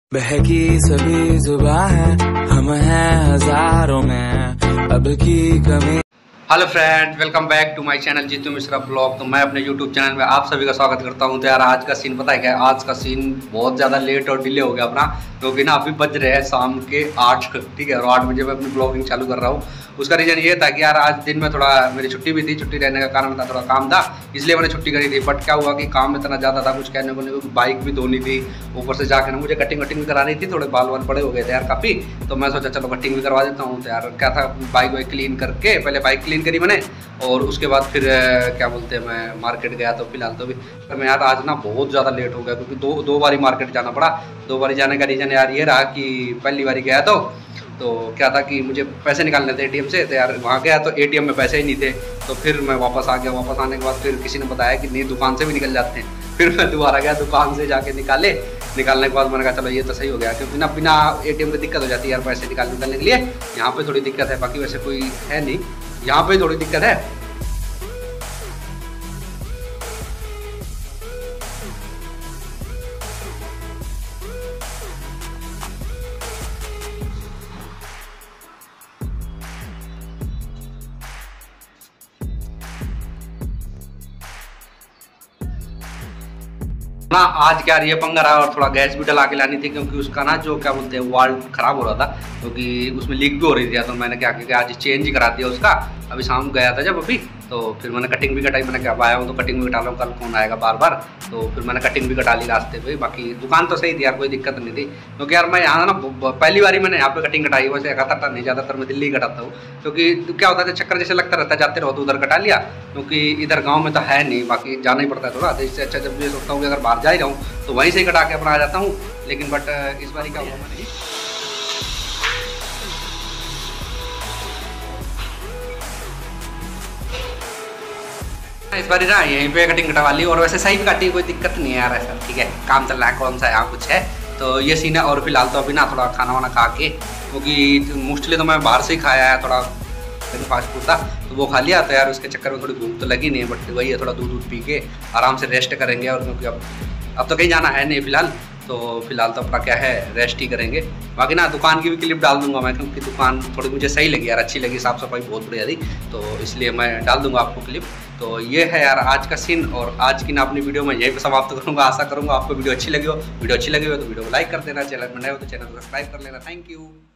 बहकी सभी जुबां है, हम हैं हजारों में, अब की कमी। Hello friend, welcome back to my channel Jeetu Mishra blog. तो मैं अपने यूट्यूब चैनल में आप सभी का स्वागत करता हूं। तो यार आज का सीन पता है क्या है? आज का सीन बहुत ज़्यादा लेट और डिले हो गया अपना, क्योंकि ना अभी बज रहे हैं शाम के 8, ठीक है। और 8 बजे मैं अपनी ब्लॉगिंग चालू कर रहा हूँ। उसका रीज़न ये था कि यार आज दिन में थोड़ा मेरी छुट्टी भी थी, छुट्टी रहने का कारण था थोड़ा काम था, इसलिए मैंने छुट्टी करी थी। बट क्या हुआ कि काम इतना ज़्यादा था, कुछ कहने को नहीं, क्योंकि बाइक भी धोनी थी, ऊपर से जाकर ना मुझे कटिंग वटिंग भी करानी थी, थोड़े बाल वाल बड़े हो गए थे यार काफ़ी। तो मैं सोचा चलो कटिंग भी करवा देता हूँ। तो यार क्या था, बाइक वाइक क्लीन करके, पहले बाइक क्लीन करी मैंने और उसके बाद फिर क्या बोलते हैं, मैं मार्केट गया। तो फिलहाल तो भी पर मैं यार आज ना बहुत ज़्यादा लेट हो गया, क्योंकि दो बारी मार्केट जाना पड़ा। 2 बारी जाने का रीज़न यार ये रहा कि पहली बारी गया तो क्या था कि मुझे पैसे निकालने थे एटीएम से। तो यार वहाँ गया तो एटीएम में पैसे ही नहीं थे। तो फिर मैं वापस आ गया। वापस आने के बाद फिर किसी ने बताया कि नहीं, दुकान से भी निकल जाते हैं। फिर मैं दोबारा गया, दुकान से जाके निकालने के बाद मैंने कहा चलो ये तो सही हो गया, क्योंकि ना बिना एटीएम के दिक्कत हो जाती है यार पैसे निकालने के लिए। यहाँ पे थोड़ी दिक्कत है, बाकी वैसे कोई है नहीं, यहाँ पे थोड़ी दिक्कत है। ना आज क्या ये पंगा रहा, और थोड़ा गैस भी डला के लानी थी, क्योंकि उसका ना जो क्या बोलते हैं वाल्व खराब हो रहा था, क्योंकि उसमें लीक भी हो रही थी। तो मैंने क्या किया, आज चेंज ही करा दिया उसका। अभी शाम गया था जब अभी, तो फिर मैंने कटिंग भी कटाई। मैंने क्या आया हूँ तो कटिंग भी कटा लो, कल कौन आएगा बार बार। तो फिर मैंने कटिंग भी कटा ली रास्ते पे। बाकी दुकान तो सही थी यार, कोई दिक्कत नहीं थी, क्योंकि यार मैं यहाँ ना पहली बारी मैंने यहाँ पे कटिंग कटाई। वैसे कटाता नहीं, ज़्यादातर मैं दिल्ली कटाता हूँ, क्योंकि क्या होता है चक्कर जैसे लगता रहता है, जाते रहो तो उधर कटा लिया, क्योंकि इधर गाँव में तो है नहीं, बाकी जाना ही पड़ता है थोड़ा। तो इससे अच्छा जब ये सोचता हूँ कि अगर बाहर जा ही रहा हूँ तो वहीं से ही कटा के अपना आ जाता हूँ। लेकिन बट इस बार क्या हुआ, मैंने इस बार ना यहीं पे कटिंग कटवा ली, और वैसे सही भी काटी, कोई दिक्कत नहीं है यार, ऐसा ठीक है। काम चल रहा है, कौन सा यहाँ कुछ है। तो ये सीन है। और फिलहाल तो अभी ना थोड़ा खाना वाना खा के, क्योंकि मोस्टली तो मैं बाहर से ही खाया है, थोड़ा फास्ट फूड था तो वो खा लिया। तो यार उसके चक्कर में थोड़ी भूख तो लगी नहीं, बट वही है, थोड़ा दूध दूध पी के आराम से रेस्ट करेंगे। और क्योंकि अब तो कहीं जाना है नहीं फिलहाल, तो फिलहाल तो अपना क्या है, रेस्ट ही करेंगे। बाकी ना दुकान की भी क्लिप डाल दूंगा मैं, क्योंकि दुकान थोड़ी मुझे सही लगी यार, अच्छी लगी, साफ़ सफाई बहुत बढ़िया थी, तो इसलिए मैं डाल दूंगा आपको क्लिप। तो ये है यार आज का सीन, और आज की ना अपनी वीडियो में यही समाप्त करूंगा। आशा करूंगा आपको वीडियो अच्छी लगी हो। वीडियो अच्छी लगी हो तो वीडियो को लाइक कर देना, चैनल में नए हो तो चैनल को सब्सक्राइब कर लेना। Thank you.